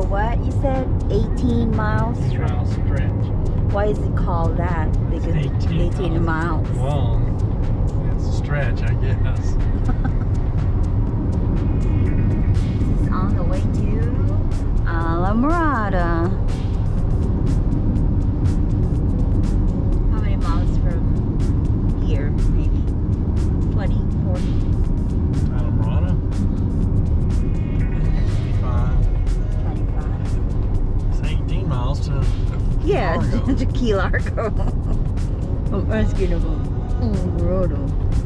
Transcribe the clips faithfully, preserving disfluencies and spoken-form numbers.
what you said? eighteen miles? Mile stretch. Why is it called that? Because eighteen, eighteen miles. Long. It's a stretch, I guess. This is on the way to Alamorada. How many miles from here? Maybe twenty, forty? Alamorada? twenty-five. twenty-five. It's eighteen miles to Yes, Largo. to Key Largo. I'm asking about Alamorada.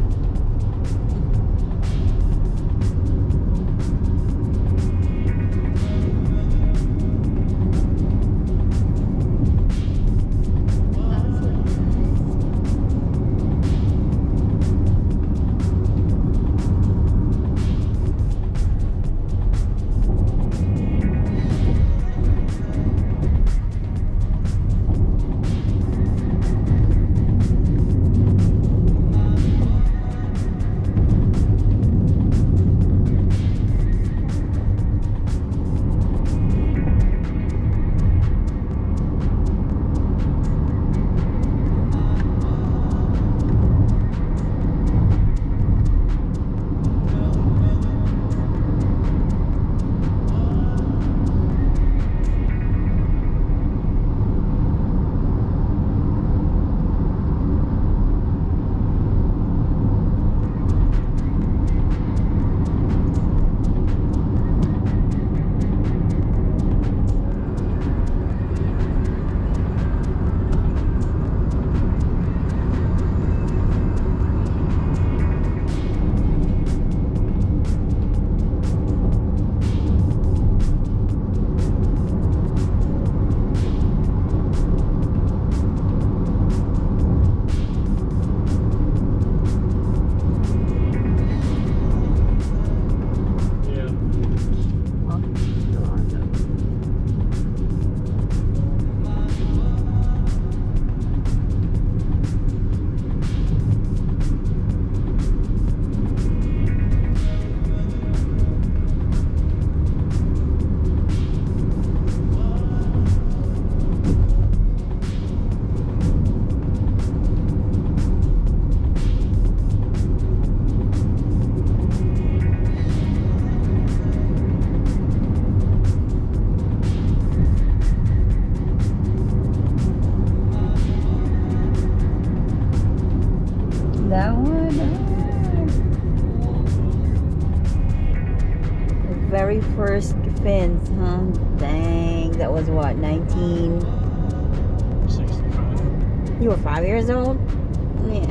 That one. The very first fins, huh? Dang, that was what, nineteen sixty-five. You were five years old? Yeah.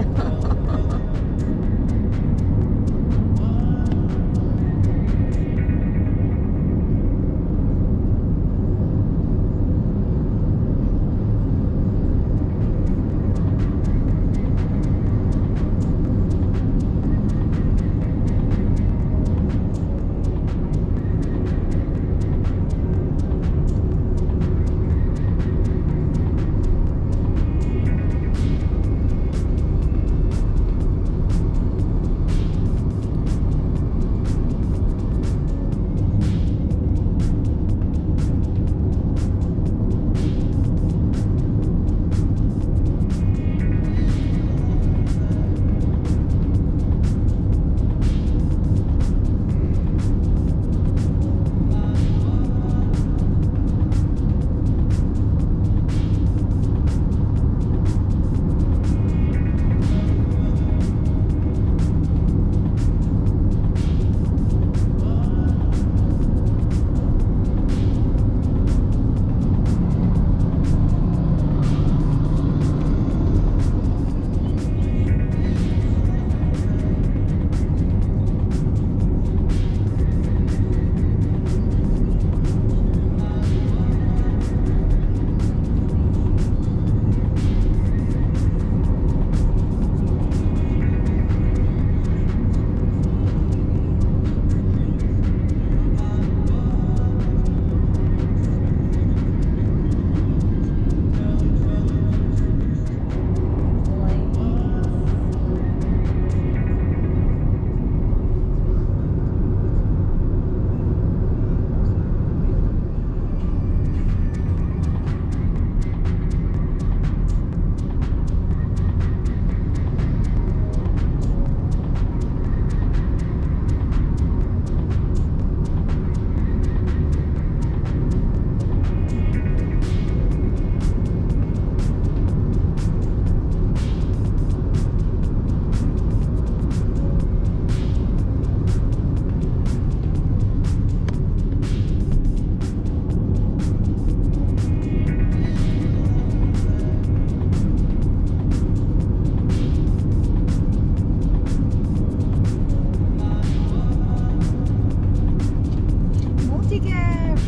Handicap.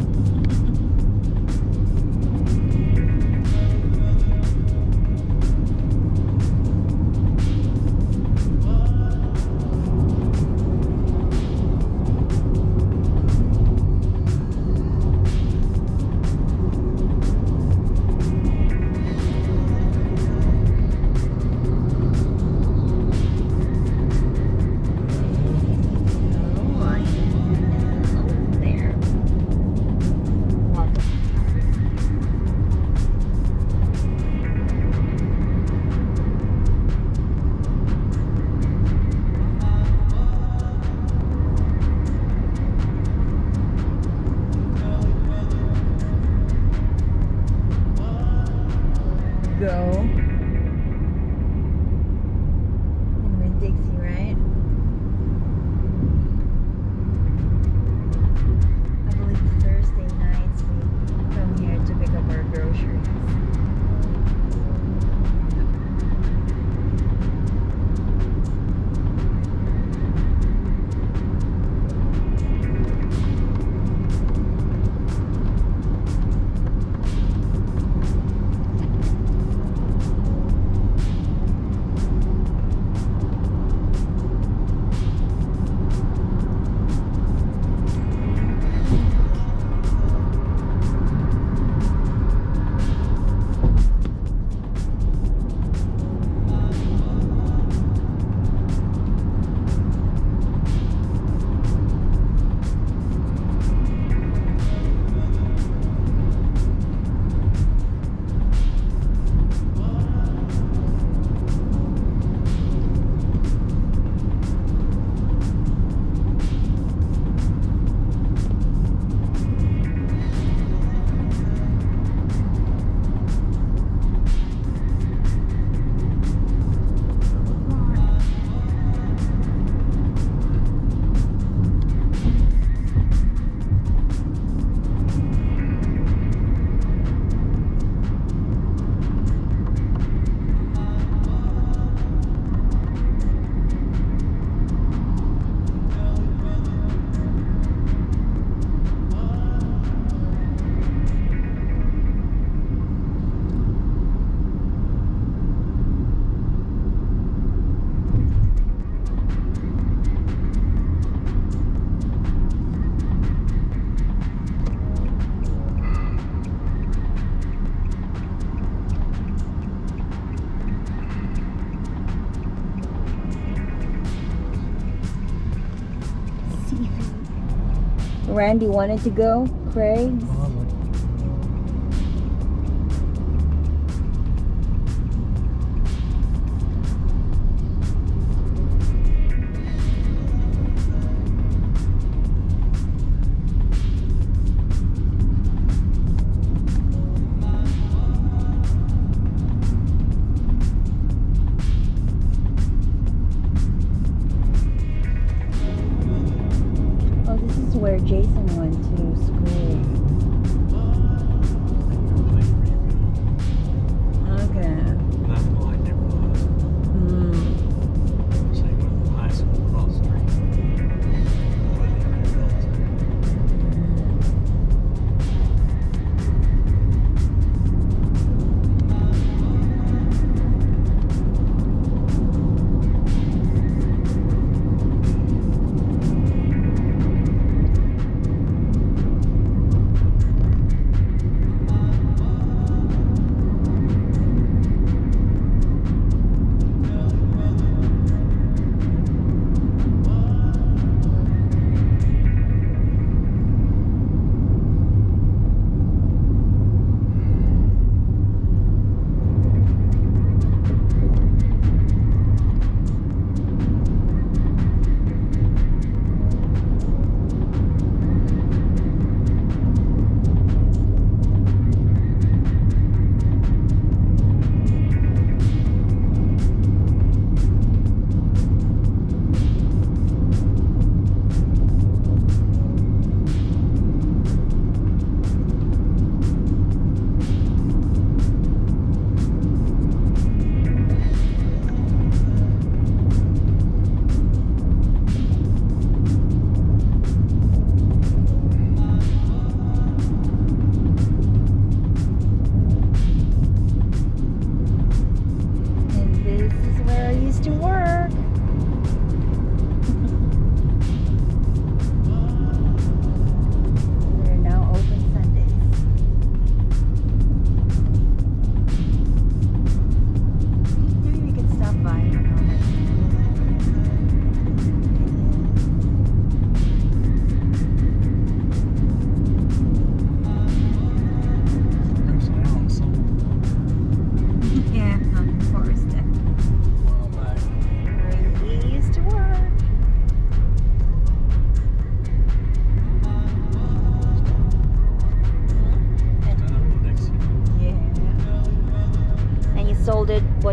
Go. And we're in Dixie, right? I believe Thursday nights we come here to pick up our groceries. Randy wanted to go, Craig's. Where Jason went to school. Okay. Nothing like neighborhood. Hmm. Same with the high school across the street.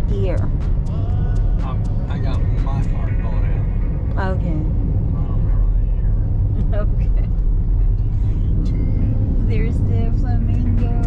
year? Um, I got my part bought out. Okay. I don't remember that year. Okay. nineteen ninety-two, maybe. There's the flamingo.